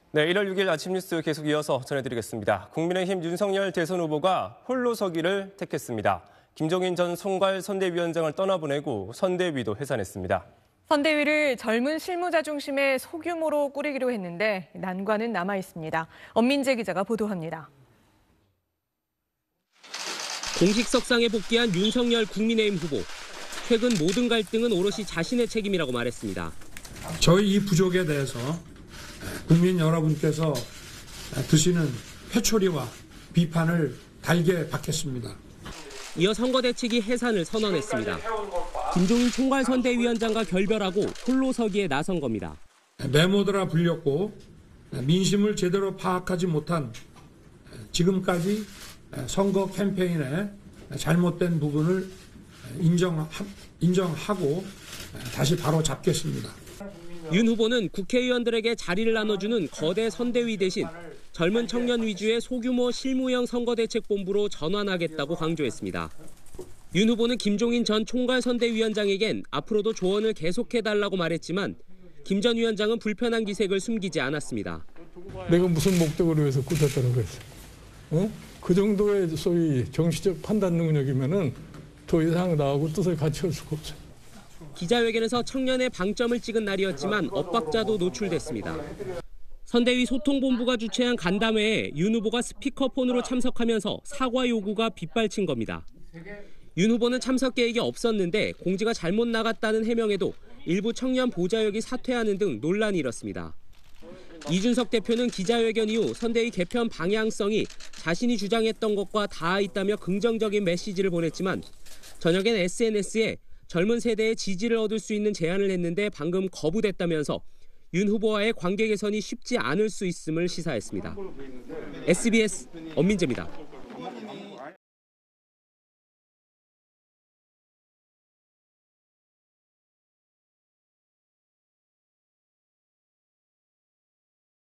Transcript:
네, 1월 6일 아침 뉴스 계속 이어서 전해드리겠습니다. 국민의힘 윤석열 대선 후보가 홀로 서기를 택했습니다. 김종인 전 총괄 선대위원장을 떠나보내고 선대위도 해산했습니다. 선대위를 젊은 실무자 중심의 소규모로 꾸리기로 했는데 난관은 남아 있습니다. 엄민재 기자가 보도합니다. 공식석상에 복귀한 윤석열 국민의힘 후보. 최근 모든 갈등은 오롯이 자신의 책임이라고 말했습니다. 저희 이 부족에 대해서 국민 여러분께서 드시는 회초리와 비판을 달게 받겠습니다. 이어 선거대책위 해산을 선언했습니다. 김종인 총괄선대위원장과 결별하고 홀로 서기에 나선 겁니다. 메모드라 불렸고 민심을 제대로 파악하지 못한 지금까지 선거 캠페인의 잘못된 부분을 인정하고 다시 바로 잡겠습니다. 윤 후보는 국회의원들에게 자리를 나눠주는 거대 선대위 대신 젊은 청년 위주의 소규모 실무형 선거대책본부로 전환하겠다고 강조했습니다. 윤 후보는 김종인 전 총괄선대위원장에겐 앞으로도 조언을 계속해달라고 말했지만 김 전 위원장은 불편한 기색을 숨기지 않았습니다. 내가 무슨 목적으로 해서 꽂혔다고 그랬어? 그 정도의 소위 정치적 판단 능력이면은 더 이상 나하고 뜻을 같이 할 수가 없어요. 기자회견에서 청년의 방점을 찍은 날이었지만 엇박자도 노출됐습니다. 선대위 소통본부가 주최한 간담회에 윤 후보가 스피커폰으로 참석하면서 사과 요구가 빗발친 겁니다. 윤 후보는 참석 계획이 없었는데 공지가 잘못 나갔다는 해명에도 일부 청년 보좌역이 사퇴하는 등 논란이 일었습니다. 이준석 대표는 기자회견 이후 선대위 개편 방향성이 자신이 주장했던 것과 닿아 있다며 긍정적인 메시지를 보냈지만 저녁엔 SNS에 젊은 세대의 지지를 얻을 수 있는 제안을 했는데 방금 거부됐다면서 윤 후보와의 관계 개선이 쉽지 않을 수 있음을 시사했습니다. SBS 엄민재입니다.